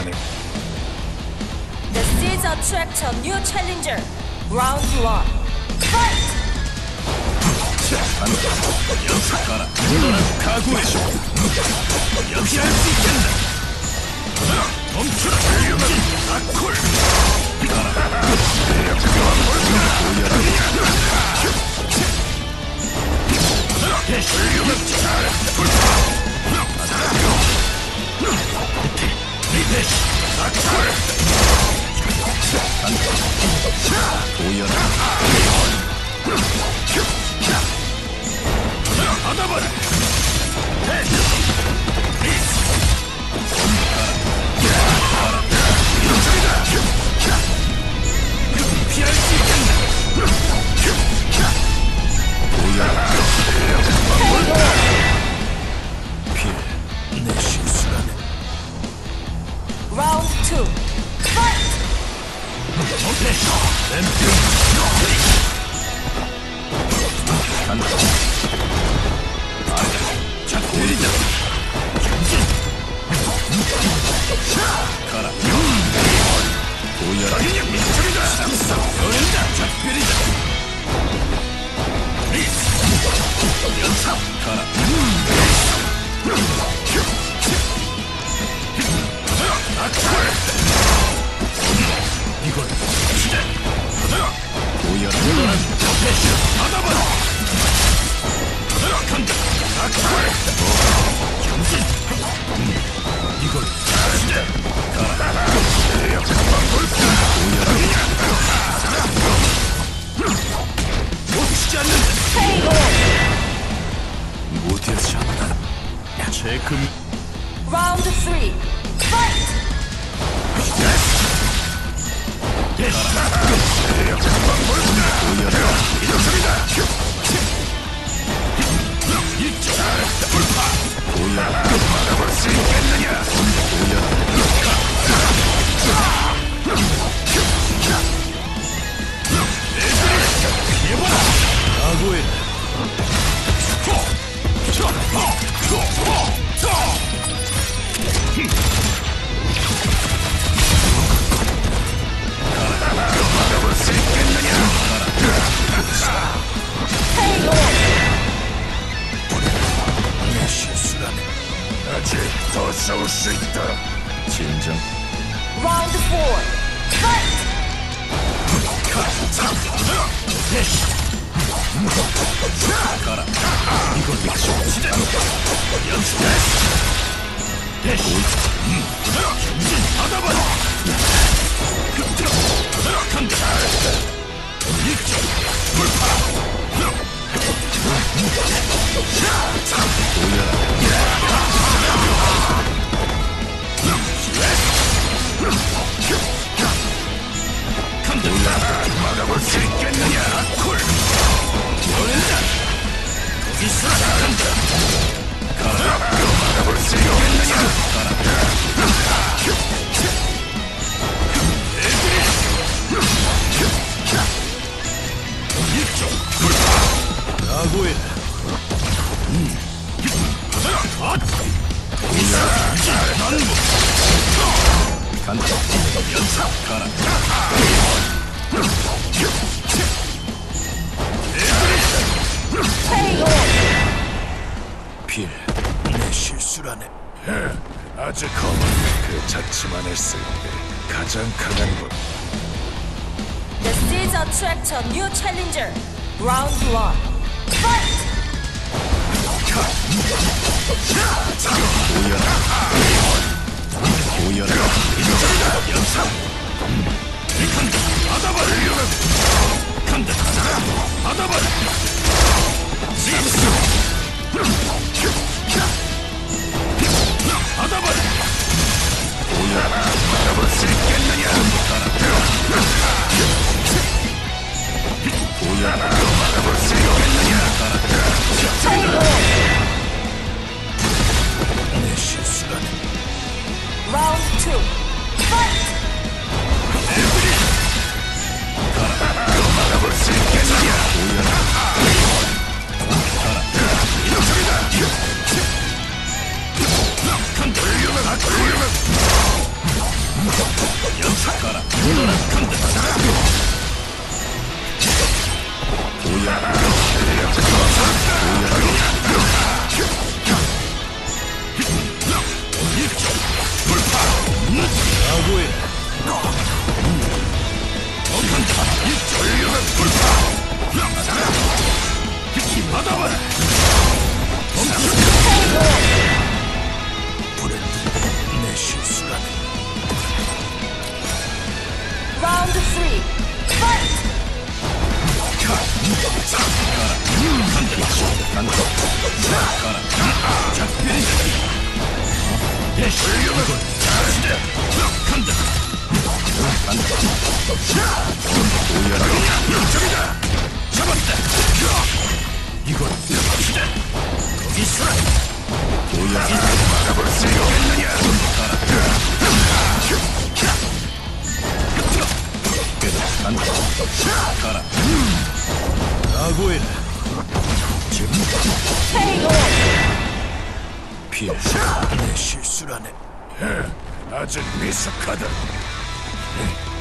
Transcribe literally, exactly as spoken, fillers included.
The seeds attract a new challenger. Round one. Fight! 가라. 각오해줘. 피할 수 있겠나? 멈춰라. 아콜. 가라. 받아봐라. 피할 수 있겠나? 피해 내 실수라네. Round two. Fight! 간다. 자, 때리자. 전진. 가라. 보여라. 이쪽이다. 상상. 연다. 자, 때리자. 연사. 가라. 아칼. 이걸 시대. 보여라. 패션 받아봐라. 간다. 아칼. 경진. 이걸 시대. 가라. 보여라. 놓치지 않는다. 못하지 않나. 체크. Round three. Fight! 막아볼 수 있겠느냐? 각오해. 막아볼 수 있겠느냐? 내 실수라네. 아직 더 싸울 수 있다. 진정. Round four. Fight! 가라. 이걸 미쳐. 시대. 연습. 대시. 경진 받아봐라. 간다. 이쪽. 불파. 간다. 막아볼 수 있겠느냐? 콜. 연다. 거기서 간다. 가라. 막아볼 수 있겠느냐? 가라. 이쪽. 불파. 각오해. 음. 아! 난무. 간다. 연사. 가라. 빌, 내 실수라네. 아주 검은 그 자치만 했을 때 가장 강한 것. The seeds attract a new challenger. Round one. Fight! 보여라. 보여라. 연사. 간다. 받아봐라. 간다. 받아봐라. 립스. 받아봐라. 보여라. 받아볼 수 있겠느냐? 보여라. 받아볼 수 있겠느냐? 내 실수라네. Round two. Fight! 막아볼 수 있겠느냐? 보여라. 이쪽이다. 간다. 연착가라 너는 간다. 오야 각오해. 어간다. 이 전력의 불파. 힘 받아봐라. 불에 내 실수라네. Round three. Fight. 잡았다. 이건 거기 있어라. 도약이 막아볼 수 있겠느냐. 가라. 각오해라. 피해. 내 실수라네. 아직 미숙하다.